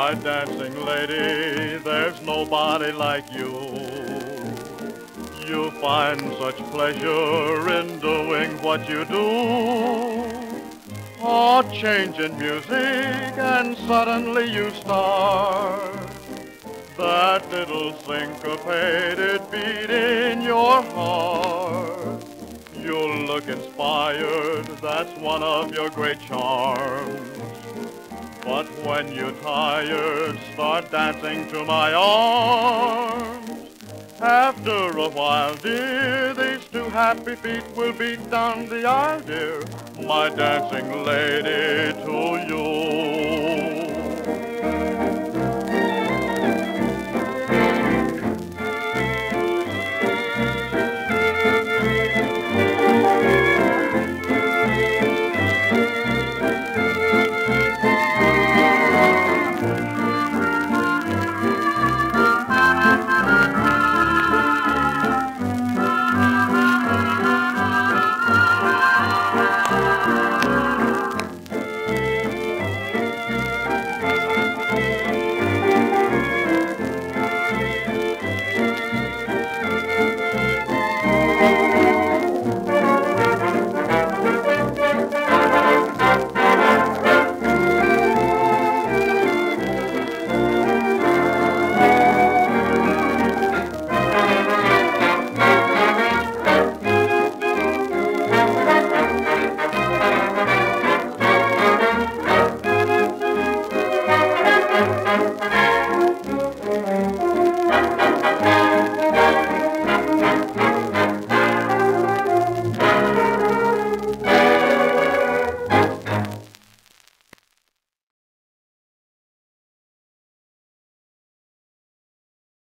My dancing lady, there's nobody like you. You find such pleasure in doing what you do. A change in music and suddenly you start. That little syncopated beat in your heart. You look inspired, that's one of your great charms. But when you're tired, start dancing to my arms. After a while, dear, these two happy feet will beat down the aisle, dear, my dancing lady, to you.